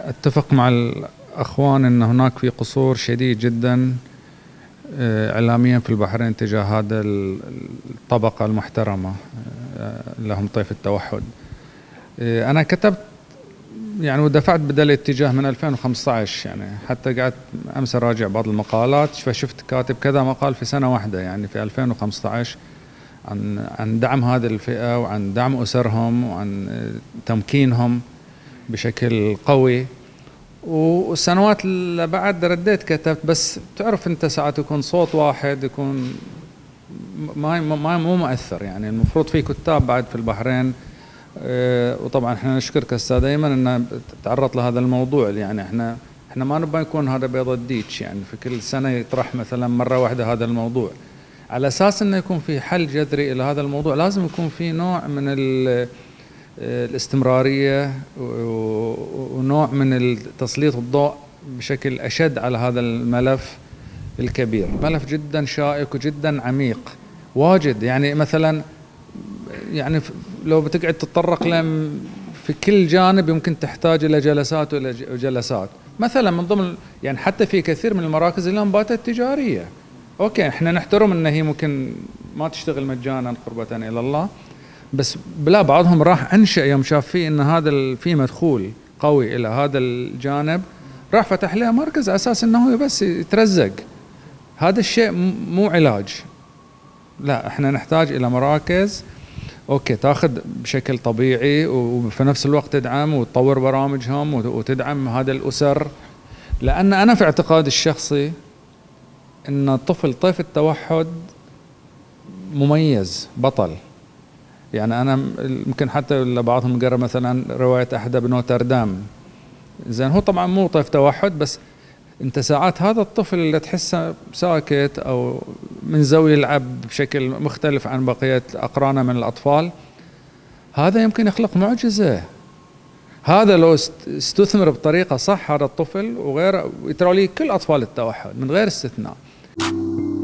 أتفق مع الأخوان أن هناك في قصور شديد جدا إعلاميا في البحرين تجاه هذا الطبقة المحترمة لهم طيف التوحد. أنا كتبت يعني ودفعت بدل الاتجاه من 2015، يعني حتى قعدت أمس أراجع بعض المقالات فشفت كاتب كذا مقال في سنة واحدة، يعني في 2015 عن دعم هذه الفئة وعن دعم أسرهم وعن تمكينهم بشكل قوي. والسنوات اللي بعد رديت كتبت، بس تعرف أنت ساعات يكون صوت واحد يكون مو مؤثر، يعني المفروض في كتاب بعد في البحرين. وطبعا احنا نشكرك استاذ ايمن ان تعرضت لهذا الموضوع، يعني احنا ما نبغى يكون هذا بيض الديك، يعني في كل سنه يطرح مثلا مره واحده هذا الموضوع، على اساس انه يكون في حل جذري الى هذا الموضوع. لازم يكون في نوع من الاستمراريه ونوع من تسليط الضوء بشكل اشد على هذا الملف الكبير. ملف جدا شائك وجدا عميق واجد، يعني مثلا يعني لو بتقعد تتطرق له في كل جانب يمكن تحتاج الى جلسات وجلسات. مثلا من ضمن يعني حتى في كثير من المراكز الان باتت تجاريه، اوكي احنا نحترم ان هي ممكن ما تشتغل مجانا قربة الى الله، بس بلا بعضهم راح انشا يوم شاف فيه ان هذا في مدخول قوي الى هذا الجانب، راح فتح له مركز على اساس انه بس يترزق. هذا الشيء مو علاج، لا احنا نحتاج الى مراكز اوكي تاخذ بشكل طبيعي وفي نفس الوقت تدعم وتطور برامجهم وتدعم هذا الاسر. لان انا في اعتقادي الشخصي ان الطفل طيف التوحد مميز بطل. يعني انا يمكن حتى بعضهم قرأ مثلا روايه احدى بنوتردام، زين هو طبعا مو طيف توحد، بس انت ساعات هذا الطفل اللي تحسه ساكت او من زاوية يلعب بشكل مختلف عن بقية اقرانه من الاطفال، هذا يمكن يخلق معجزة. هذا لو استثمر بطريقة صح هذا الطفل وغيره يترى لي كل اطفال التوحد من غير استثناء.